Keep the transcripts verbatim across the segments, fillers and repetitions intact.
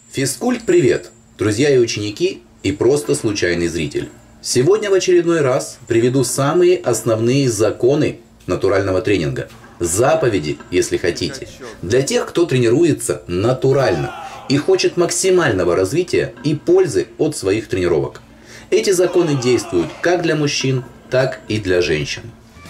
Физкульт, привет, друзья и ученики, и просто случайный зритель. Сегодня в очередной раз приведу самые основные законы натурального тренинга. Заповеди, если хотите, для тех, кто тренируется натурально и хочет максимального развития и пользы от своих тренировок. Эти законы действуют как для мужчин, так и для женщин.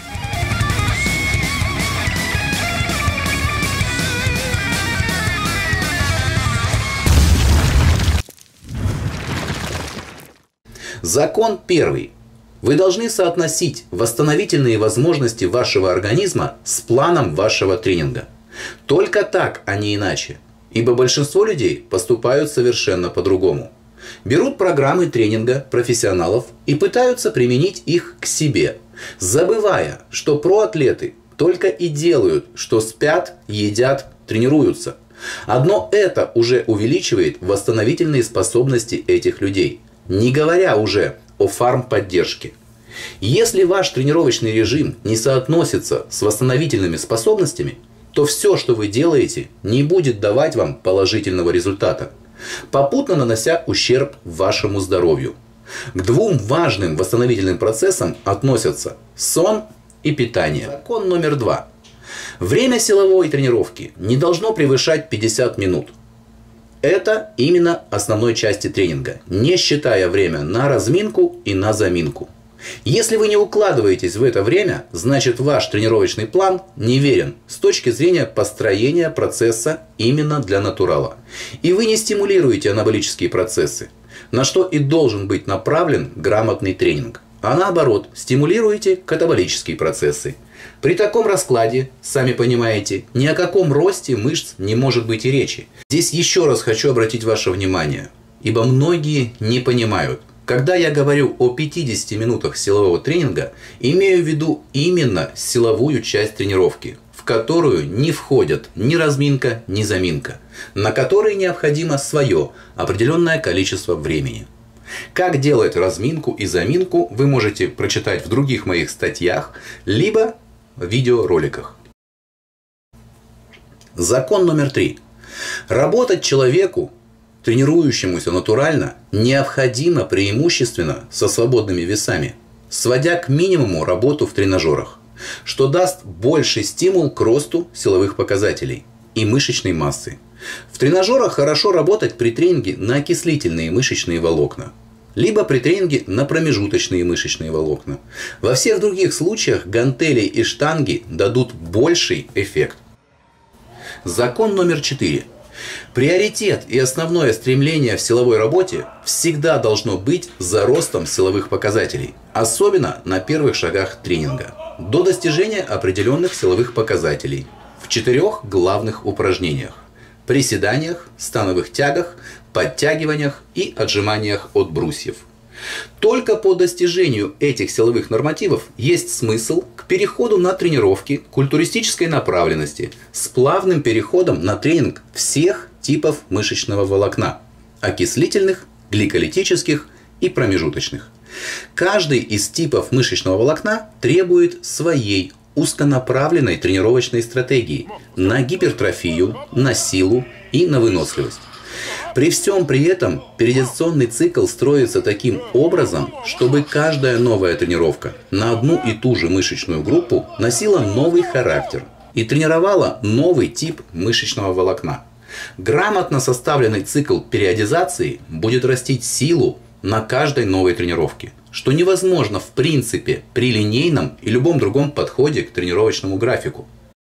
Закон первый. Вы должны соотносить восстановительные возможности вашего организма с планом вашего тренинга. Только так, а не иначе. Ибо большинство людей поступают совершенно по-другому. Берут программы тренинга профессионалов и пытаются применить их к себе, забывая, что проатлеты только и делают, что спят, едят, тренируются. Одно это уже увеличивает восстановительные способности этих людей. Не говоря уже о фармподдержке. Если ваш тренировочный режим не соотносится с восстановительными способностями, то все, что вы делаете, не будет давать вам положительного результата, попутно нанося ущерб вашему здоровью. К двум важным восстановительным процессам относятся сон и питание. Закон номер два. Время силовой тренировки не должно превышать пятьдесят минут. Это именно основной части тренинга, не считая время на разминку и на заминку. Если вы не укладываетесь в это время, значит ваш тренировочный план неверен с точки зрения построения процесса именно для натурала. И вы не стимулируете анаболические процессы, на что и должен быть направлен грамотный тренинг. А наоборот, стимулируете катаболические процессы. При таком раскладе, сами понимаете, ни о каком росте мышц не может быть и речи. Здесь еще раз хочу обратить ваше внимание, ибо многие не понимают. Когда я говорю о пятидесяти минутах силового тренинга, имею в виду именно силовую часть тренировки, в которую не входят ни разминка, ни заминка, на которой необходимо свое определенное количество времени. Как делать разминку и заминку, вы можете прочитать в других моих статьях, либо в видеороликах. Закон номер три. Работать человеку, тренирующемуся натурально, необходимо преимущественно со свободными весами, сводя к минимуму работу в тренажерах, что даст больший стимул к росту силовых показателей и мышечной массы. В тренажерах хорошо работать при тренинге на окислительные мышечные волокна, либо при тренинге на промежуточные мышечные волокна. Во всех других случаях гантели и штанги дадут больший эффект. Закон номер четыре. Приоритет и основное стремление в силовой работе всегда должно быть за ростом силовых показателей, особенно на первых шагах тренинга, до достижения определенных силовых показателей в четырех главных упражнениях: приседаниях, становых тягах, подтягиваниях и отжиманиях от брусьев. Только по достижению этих силовых нормативов есть смысл к переходу на тренировки культуристической направленности с плавным переходом на тренинг всех типов мышечного волокна – окислительных, гликолитических и промежуточных. Каждый из типов мышечного волокна требует своей узконаправленной тренировочной стратегии на гипертрофию, на силу и на выносливость. При всем при этом периодизационный цикл строится таким образом, чтобы каждая новая тренировка на одну и ту же мышечную группу носила новый характер и тренировала новый тип мышечного волокна. Грамотно составленный цикл периодизации будет растить силу на каждой новой тренировке, что невозможно в принципе при линейном и любом другом подходе к тренировочному графику.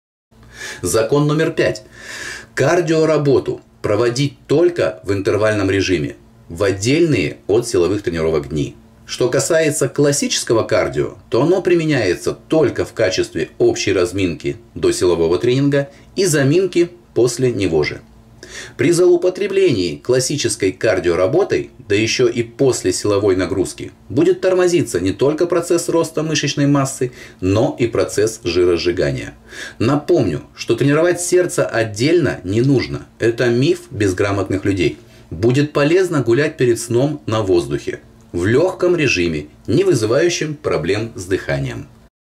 Закон номер пять. Кардиоработу проводить только в интервальном режиме, в отдельные от силовых тренировок дни. Что касается классического кардио, то оно применяется только в качестве общей разминки до силового тренинга и заминки после него же. При злоупотреблении классической кардиоработой, да еще и после силовой нагрузки, будет тормозиться не только процесс роста мышечной массы, но и процесс жиросжигания. Напомню, что тренировать сердце отдельно не нужно. Это миф безграмотных людей. Будет полезно гулять перед сном на воздухе, в легком режиме, не вызывающем проблем с дыханием.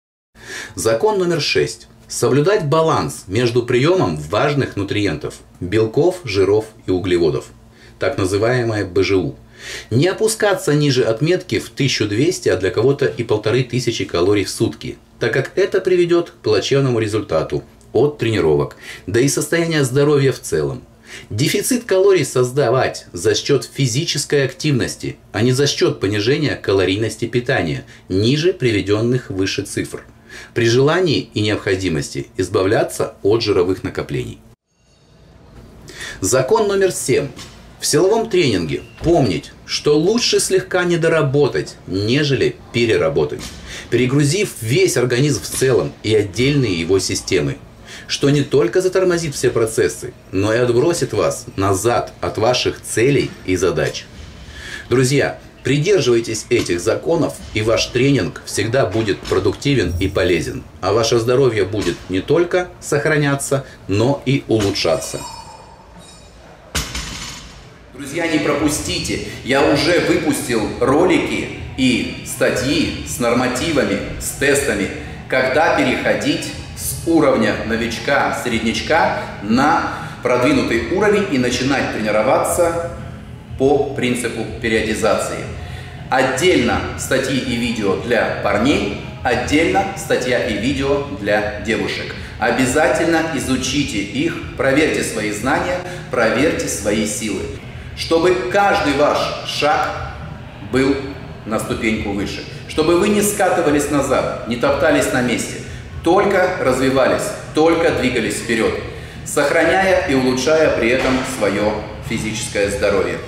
Закон номер шесть. Соблюдать баланс между приемом важных нутриентов – белков, жиров и углеводов. так называемое бэ жэ у. Не опускаться ниже отметки в тысячу двести, а для кого-то и полторы тысячи калорий в сутки, так как это приведет к плачевному результату от тренировок, да и состояния здоровья в целом. Дефицит калорий создавать за счет физической активности, а не за счет понижения калорийности питания ниже приведенных выше цифр. При желании и необходимости избавляться от жировых накоплений. Закон номер семь. В силовом тренинге помнить, что лучше слегка недоработать, нежели переработать, перегрузив весь организм в целом и отдельные его системы, что не только затормозит все процессы, но и отбросит вас назад от ваших целей и задач. Друзья, придерживайтесь этих законов, и ваш тренинг всегда будет продуктивен и полезен, а ваше здоровье будет не только сохраняться, но и улучшаться. Друзья, не пропустите, я уже выпустил ролики и статьи с нормативами, с тестами, когда переходить с уровня новичка-среднячка на продвинутый уровень и начинать тренироваться по принципу периодизации. Отдельно статьи и видео для парней, отдельно статья и видео для девушек. Обязательно изучите их, проверьте свои знания, проверьте свои силы, чтобы каждый ваш шаг был на ступеньку выше, чтобы вы не скатывались назад, не топтались на месте, только развивались, только двигались вперед, сохраняя и улучшая при этом свое физическое здоровье.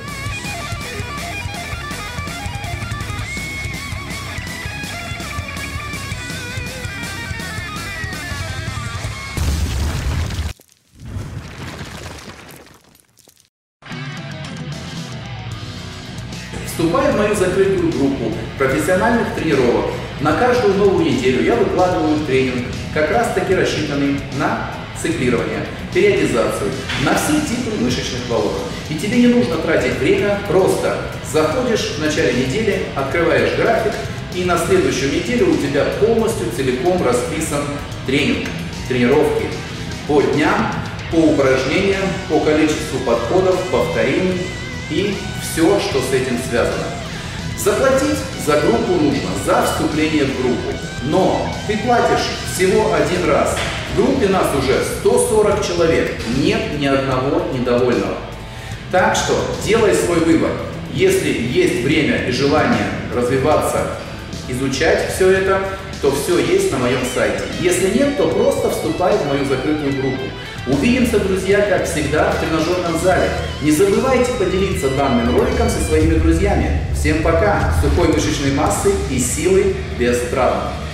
Вступая в мою закрытую группу профессиональных тренировок, на каждую новую неделю я выкладываю тренинг, как раз таки рассчитанный на циклирование, периодизацию, на все типы мышечных волокон. И тебе не нужно тратить время, просто заходишь в начале недели, открываешь график, и на следующую неделю у тебя полностью целиком расписан тренинг, тренировки по дням, по упражнениям, по количеству подходов, повторений и все, что с этим связано. Заплатить за группу нужно за вступление в группу, но ты платишь всего один раз. В группе нас уже сто сорок человек, нет ни одного недовольного. Так что делай свой выбор. Если есть время и желание развиваться, изучать все это, то все есть на моем сайте. Если нет, то просто вступай в мою закрытую группу. Увидимся, друзья, как всегда, в тренажерном зале. Не забывайте поделиться данным роликом со своими друзьями. Всем пока! Сухой мышечной массы и силы без травм.